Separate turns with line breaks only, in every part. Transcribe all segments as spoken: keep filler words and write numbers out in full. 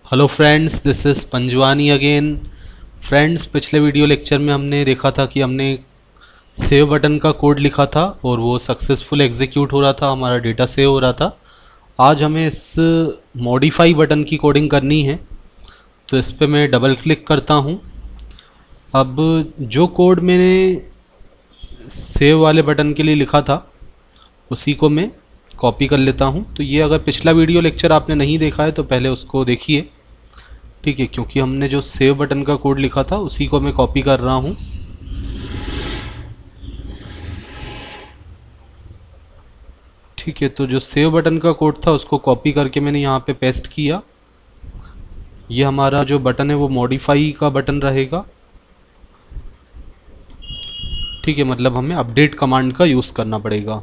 Hello friends, this is Panjwani again. Friends, पिछले video lecture में हमने देखा था कि हमने सेव बटन का कोड लिखा था और वो सक्सेसफुल एग्जीक्यूट हो रहा था, हमारा डेटा सेव हो रहा था। आज हमें इस मॉडिफाई बटन की कोडिंग करनी है, तो इस पर मैं डबल क्लिक करता हूँ। अब जो कोड मैंने सेव वाले बटन के लिए लिखा था उसी को मैं कॉपी कर लेता हूँ। तो ये अगर पिछला वीडियो लेक्चर आपने नहीं देखा है तो पहले उसको देखिए, ठीक है, क्योंकि हमने जो सेव बटन का कोड लिखा था उसी को मैं कॉपी कर रहा हूँ। ठीक है, तो जो सेव बटन का कोड था उसको कॉपी करके मैंने यहाँ पे पेस्ट किया। ये हमारा जो बटन है वो मॉडिफाई का बटन रहेगा। ठीक है, मतलब हमें अपडेट कमांड का यूज़ करना पड़ेगा।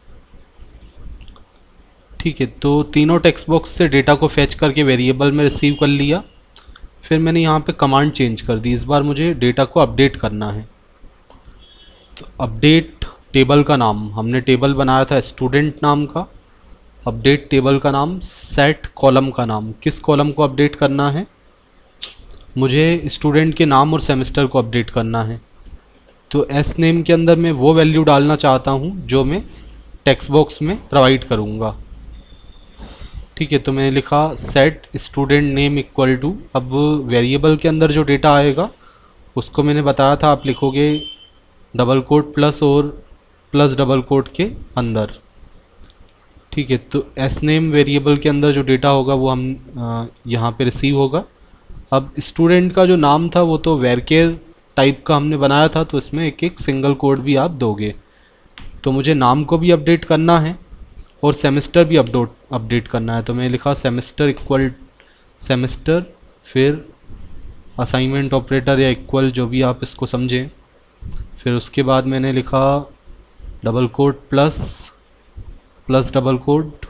ठीक है, तो तीनों टेक्स्ट बॉक्स से डेटा को फैच करके वेरिएबल में रिसीव कर लिया। फिर मैंने यहाँ पे कमांड चेंज कर दी, इस बार मुझे डेटा को अपडेट करना है। तो अपडेट टेबल का नाम, हमने टेबल बनाया था स्टूडेंट नाम का। अपडेट टेबल का नाम, सेट कॉलम का नाम, किस कॉलम को अपडेट करना है, मुझे स्टूडेंट के नाम और सेमेस्टर को अपडेट करना है। तो एस नेम के अंदर मैं वो वैल्यू डालना चाहता हूँ जो मैं टेक्स्ट बॉक्स में प्रोवाइड करूँगा। ठीक है, तो मैंने लिखा set student name equal to, अब वेरिएबल के अंदर जो डेटा आएगा उसको मैंने बताया था आप लिखोगे डबल कोट प्लस और प्लस डबल कोट के अंदर। ठीक है, तो एस नेम वेरिएबल के अंदर जो डेटा होगा वो हम यहाँ पे रिसीव होगा। अब स्टूडेंट का जो नाम था वो तो वेरकेर टाइप का हमने बनाया था, तो इसमें एक एक सिंगल कोड भी आप दोगे। तो मुझे नाम को भी अपडेट करना है और सेमेस्टर भी अपडेट अपडेट करना है। तो मैंने लिखा सेमेस्टर इक्वल सेमेस्टर, फिर असाइनमेंट ऑपरेटर या इक्वल, जो भी आप इसको समझें। फिर उसके बाद मैंने लिखा double quote plus plus double quote,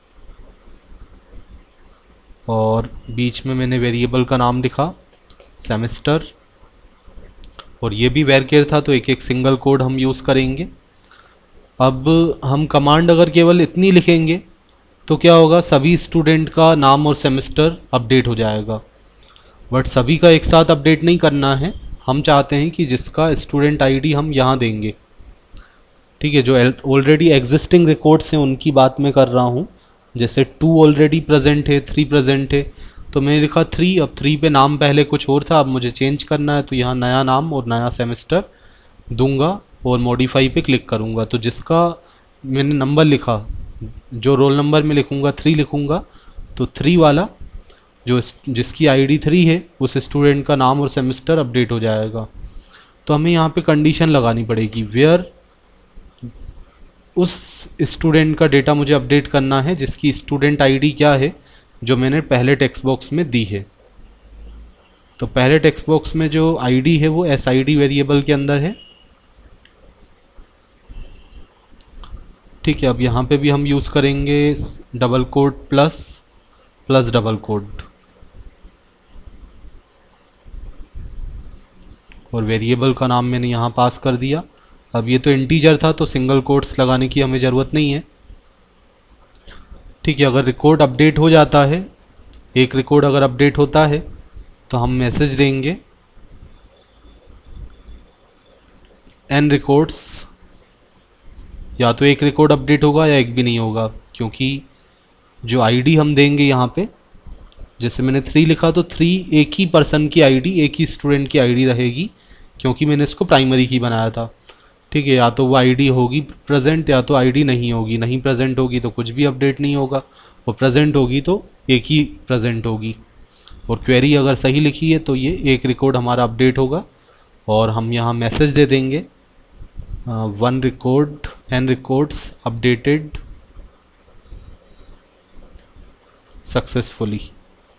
और बीच में मैंने वेरिएबल का नाम लिखा सेमेस्टर, और ये भी वेरकेर था तो एक एक सिंगल कोड हम यूज़ करेंगे। अब हम कमांड अगर केवल इतनी लिखेंगे तो क्या होगा, सभी स्टूडेंट का नाम और सेमेस्टर अपडेट हो जाएगा, बट सभी का एक साथ अपडेट नहीं करना है। हम चाहते हैं कि जिसका स्टूडेंट आईडी हम यहाँ देंगे, ठीक है, जो ऑलरेडी एग्जिस्टिंग रिकॉर्ड्स हैं उनकी बात मैं कर रहा हूँ। जैसे टू ऑलरेडी प्रेजेंट है, थ्री प्रेजेंट है, तो मैंने लिखा थ्री। अब थ्री पे नाम पहले कुछ और था, अब मुझे चेंज करना है, तो यहाँ नया नाम और नया सेमेस्टर दूंगा और मॉडिफाई पे क्लिक करूँगा। तो जिसका मैंने नंबर लिखा, जो रोल नंबर में लिखूँगा थ्री लिखूँगा, तो थ्री वाला जो जिसकी आईडी थ्री है उस स्टूडेंट का नाम और सेमेस्टर अपडेट हो जाएगा। तो हमें यहाँ पे कंडीशन लगानी पड़ेगी, वेयर उस स्टूडेंट का डेटा मुझे अपडेट करना है जिसकी स्टूडेंट आईडी क्या है, जो मैंने पहले टेक्स्ट बॉक्स में दी है। तो पहले टेक्स्ट बॉक्स में जो आईडी है वो एस आई डी वेरिएबल के अंदर है। ठीक है, अब यहाँ पे भी हम यूज़ करेंगे double quote plus plus double quote, और वेरिएबल का नाम मैंने यहाँ पास कर दिया। अब ये तो इंटीजर था तो सिंगल कोट्स लगाने की हमें ज़रूरत नहीं है। ठीक है, अगर रिकॉर्ड अपडेट हो जाता है, एक रिकॉर्ड अगर अपडेट होता है तो हम मैसेज देंगे एन रिकॉर्ड्स, या तो एक रिकॉर्ड अपडेट होगा या एक भी नहीं होगा, क्योंकि जो आईडी हम देंगे यहाँ पे, जैसे मैंने थ्री लिखा तो थ्री एक ही पर्सन की आईडी, एक ही स्टूडेंट की आईडी रहेगी, क्योंकि मैंने इसको प्राइमरी की बनाया था। ठीक है, या तो वो आईडी होगी प्रेजेंट या तो आईडी नहीं होगी। नहीं प्रेजेंट होगी तो कुछ भी अपडेट नहीं होगा, और प्रेजेंट होगी तो एक ही प्रेजेंट होगी। और क्वेरी अगर सही लिखी है तो ये एक रिकॉर्ड हमारा अपडेट होगा, और हम यहाँ मैसेज दे देंगे one record N records updated successfully.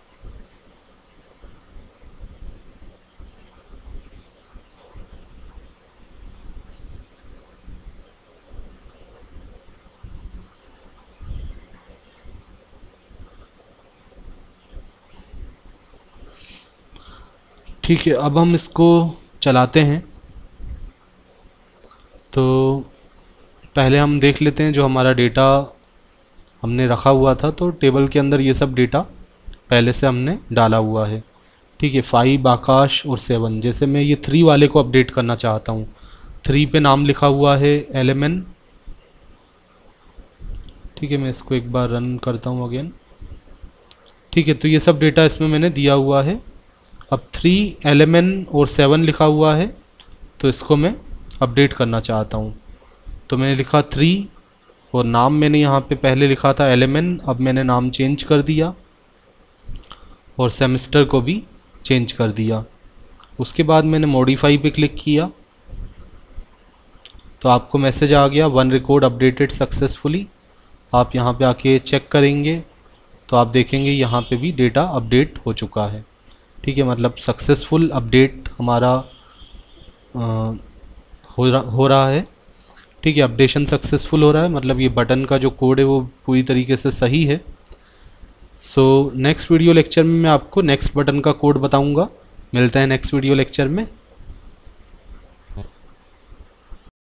ठीक है, अब हम इसको चलाते हैं। तो पहले हम देख लेते हैं जो हमारा डेटा हमने रखा हुआ था। तो टेबल के अंदर ये सब डेटा पहले से हमने डाला हुआ है। ठीक है, फाइव, आकाश और सेवन। जैसे मैं ये थ्री वाले को अपडेट करना चाहता हूँ, थ्री पे नाम लिखा हुआ है एल एम एन। ठीक है, मैं इसको एक बार रन करता हूँ अगेन। ठीक है, तो ये सब डेटा इसमें मैंने दिया हुआ है। अब थ्री, एल एम एन और सेवन लिखा हुआ है, तो इसको मैं अपडेट करना चाहता हूँ। तो मैंने लिखा थ्री और नाम मैंने यहाँ पे पहले लिखा था एल एम एन, अब मैंने नाम चेंज कर दिया और सेमेस्टर को भी चेंज कर दिया। उसके बाद मैंने मॉडिफाई पे क्लिक किया तो आपको मैसेज आ गया, वन रिकॉर्ड अपडेटेड सक्सेसफुली। आप यहाँ पे आके चेक करेंगे तो आप देखेंगे यहाँ पे भी डेटा अपडेट हो चुका है। ठीक है, मतलब सक्सेसफुल अपडेट हमारा आ, हो रहा हो रहा है। ठीक है, अपडेशन सक्सेसफुल हो रहा है, मतलब ये बटन का जो कोड है वो पूरी तरीके से सही है। सो नेक्स्ट वीडियो लेक्चर में मैं आपको नेक्स्ट बटन का कोड बताऊंगा। मिलते हैं नेक्स्ट वीडियो लेक्चर में।